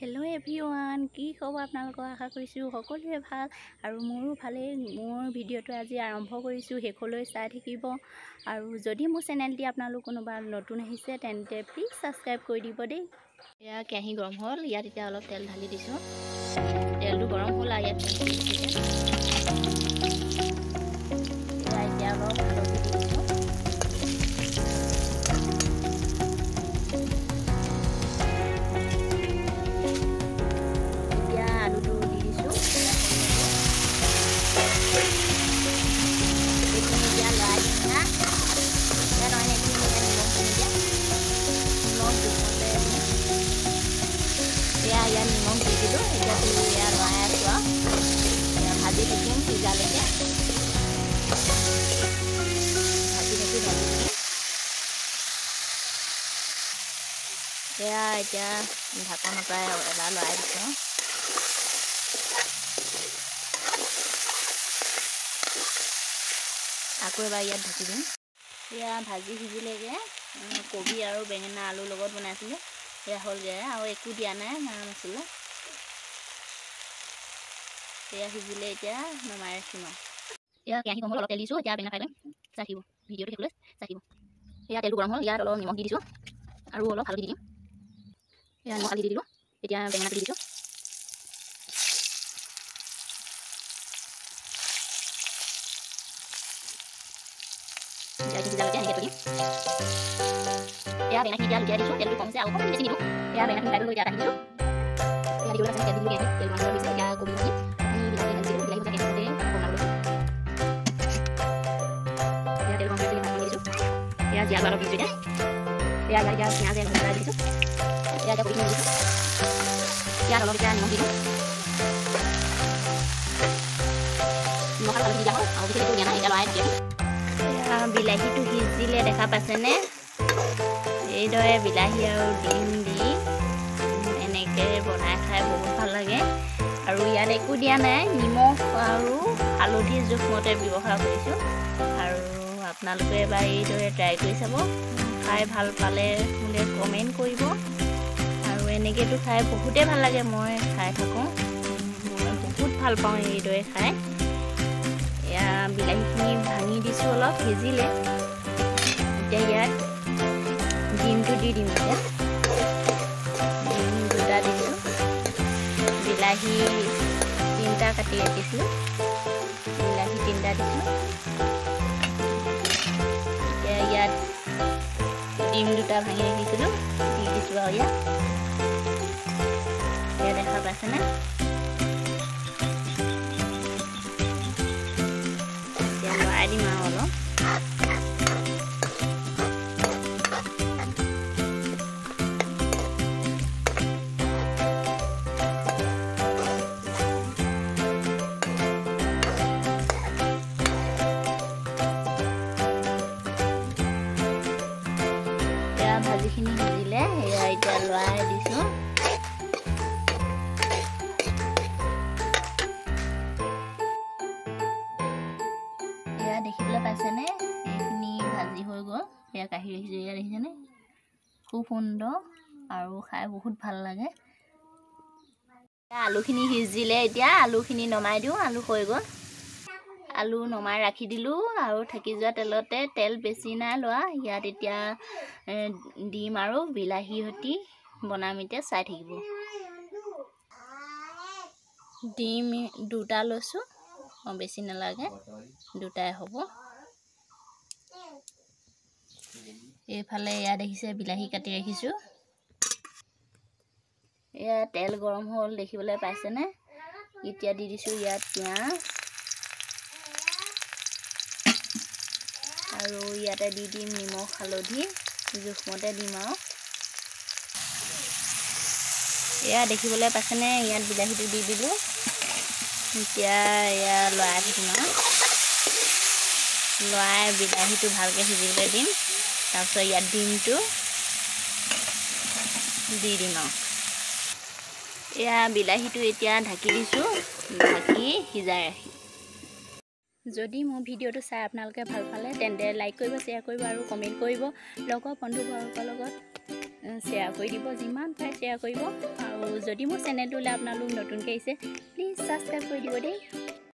hello एभरिवान কি খবৰ আপোনালোকৰ আশা কৰিছো সকলোৱে ভাল আৰু মোৰো ভালে মোৰ ভিডিওটো আজি আৰম্ভ কৰিছো হেকলৈ চাই থাকিব আৰু যদি মোৰ চেনেলটি আপোনালোক কোনোবা নতুন আহিছে তেন্তে প্লিজ সাবস্ক্ৰাইব কৰি দিব দেই ইয়া কেহি গৰম হ'ল ইয়াত এতিয়া অলপ তেল ঢালি দিছো তেলটো গৰম হ'ল ইয়াত এতিয়া অলপ হালধি দিছো yang ngomong gitu ya dulu ya layak loh yang hati bikin tiga lagi hati itu dari ya aja ঢাকন এটা এলা লৰাই দিছো আকৌ এবাৰ ইয়াত ঢাকি দিম ইয়া ভাজি সিজিলেগে কবি আৰু বেঙেনা আলু লগত বনাইছিলো या होल गया और एक दिया ना मसला या हिजिले এতিয়া নমাই ৰাখিম ইয়া কেহি গৰম হ'ল অলপ তেল দিছো এতিয়া বেঙেনা খাইলে চাকিব ভিডিওটো দেখলে চাকিব ইয়া তেলটো গৰম হ'ল ইয়াত অলপ নিমখ দি দিছো আৰু অলপ হালধি দিম ইয়া নিমখ হালধি দি দিলো এতিয়া বেঙেনা দি দিছো ইয়া সিজালে এতিয়া হেৰি ya benak hijau jadi sudah lu kongsi aku di sini dulu ya benak hijau dulu jangan dulu ya di luar sana jadi dulu ya di luar bisa ya aku bikin ini bisa dengan sini lagi pakai seperti kongsi dulu ya di luar bisa dengan itu ya jangan baru gitu ya ya nyala yang ada gitu ya ada bikin gitu ya kalau kita mau gitu mau kalau di jalan aku bisa itu nyala tidak lain jadi ya bila itu hijile দেখা পাছেনে এইদৰে বিলাহী আৰু ডিম দি এনেকৈ বনাই খাই বহুত ভাল লাগে আৰু ইয়াত একো দিয়া নাই নিমখ আৰু হালধি জোখমতে ব্যৱহাৰ কৰিছোঁ আৰু আপোনালোকে এবাৰ এইদৰে ট্ৰাই কৰি চাব খাই ভাল পালে মোলে কমেণ্ট কৰিব আৰু এনেকৈতো খাই বহুতেই ভাল লাগে মই খাই থাকোঁ মই বহুত ভাল পাওঁ এইদৰে খাই এয়া বিলাহীখিনি ভাঙি দিছোঁ অলপ সিজিলে এতিয়া ইয়াত ডিমটো দি দিম এতিয়া ডিম দুটা দিছোঁ বিলাহী তিনিটা কাটি ৰাখিছোঁ বিলাহী তিনিটা দিছোঁ এতিয়া ইয়াত ডিম দুটা ভাঙি ৰাখিছিলোঁ দি দিছোঁ আৰু ইয়াত দেখা পাইছেনে এতিয়া লৰাই দিম আৰু অলপ ভাজিখিনি সিজিলে এয়া এতিয়া লৰাই দিছোঁ এয়া দেখিবলৈ পাইছেনে এইখিনি ভাজি হৈ গ'ল এয়া কাঢ়ি ৰাখিছোঁ এয়া দেখিছেনে খুব সুন্দৰ আৰু খাই বহুত ভাল লাগে আলুখিনি সিজিলে এতিয়া আলুখিনি নমাই দিওঁ আলু হৈ গ'ল আলু নমাই ৰাখি দিলোঁ আৰু থাকি যোৱা তেলতে তেল বেছি নাই লোৱা ইয়াত এতিয়া ডিম আৰু বিলাহী সৈতে বনাম এতিয়া চাই থাকিব ডিম দুটা লৈছোঁ বেছি নালাগে দুটাই হ'ব এইফালে এয়া দেখিছে বিলাহী কাটি ৰাখিছোঁ এয়া তেল গৰম হ'ল দেখিবলৈ পাইছেনে এতিয়া দি দিছোঁ ইয়াত পিঁয়াজ আৰু ইয়াতে দি দিম নিমখ হালধি জোখমতে দিম আৰু এয়া দেখিবলৈ পাইছেনে ইয়াত বিলাহীটো দি দিলোঁ এতিয়া এয়া লৰাই থাকিম আৰু লৰাই বিলাহীটো ভালকৈ সিজিবলৈ দিম তাৰপিছত ইয়াত ডিমটো দি দিম আৰু এয়া বিলাহীটো এতিয়া ঢাকি দিছোঁ ঢাকি সিজাই ৰাখি যদি মোৰ ভিডিওটো চাই আপোনালোকে ভাল পালে তেন্তে লাইক কৰিব শ্বেয়াৰ কৰিব আৰু কমেণ্ট কৰিব লগৰ বন্ধুবৰ্গৰ লগত শ্বেয়াৰ কৰি দিব যিমান পাৰে শ্বেয়াৰ কৰিব আৰু যদি মোৰ চেনেলটোলৈ আপোনালোক নতুনকৈ আহিছে প্লিজ ছাবস্ক্ৰাইব কৰি দিব দেই